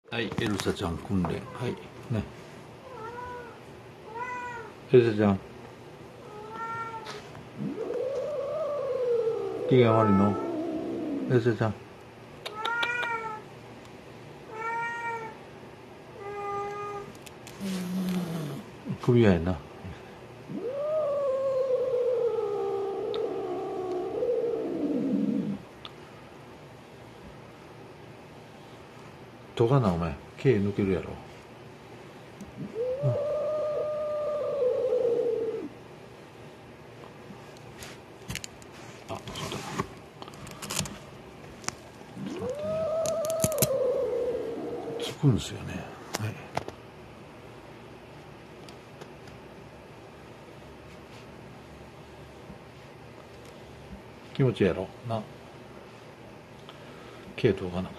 はい、エルサちゃん訓練。はい、ね。エルサちゃん。機嫌悪いの？エルサちゃん。首やな。とかな、お前。毛抜けるやろ。あ、そうだ。ちょっと待ってね。つくんですよね。はい。気持ちいいやろな。毛とかなか。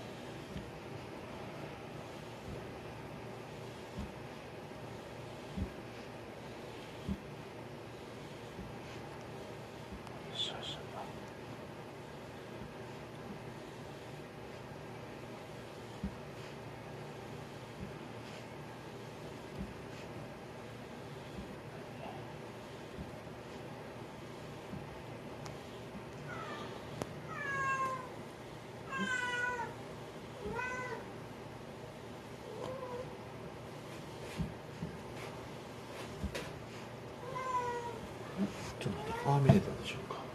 ちょっと待って、ファーミネーターでしょうか。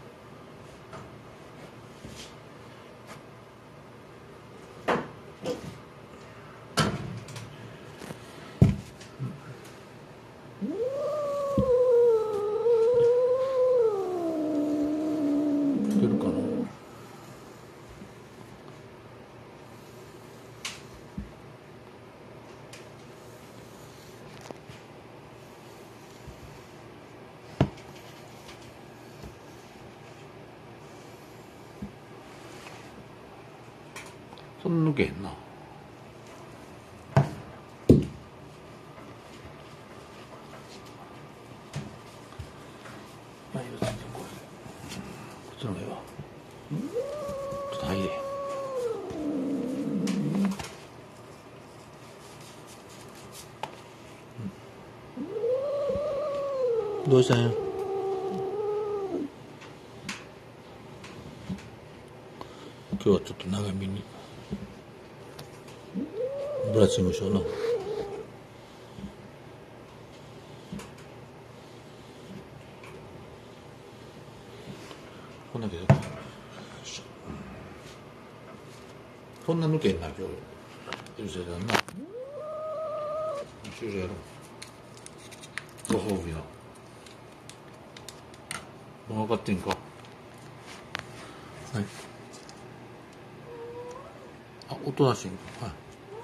出るかな。そんな抜けへんな。まあ、いいよ、全然こっちの方がいいわ。ちょっと入れ。どうしたんや。今日はちょっと長めにブラッシングしような。こんだけでそんな抜けんな今日。エルサちゃんな。終了やろう。ご褒美の。もう分かってんか。はい。あ、おとなしいんか。はい。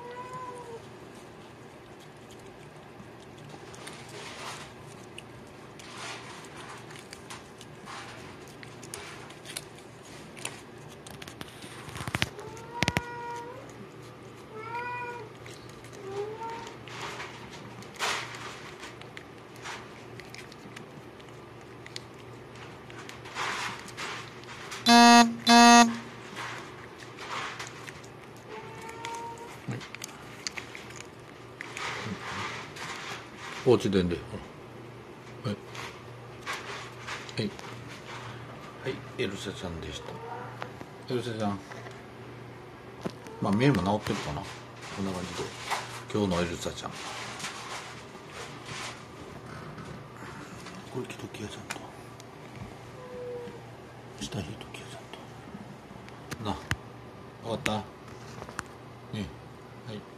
おうちでんで。はい。はい。はい、エルサちゃんでした。エルサちゃん。まあ、目も治ってるかな。こんな感じで。今日のエルサちゃん。これ着ときや、ちゃんと。下引いときや、ちゃんと。な。わかったね。はい。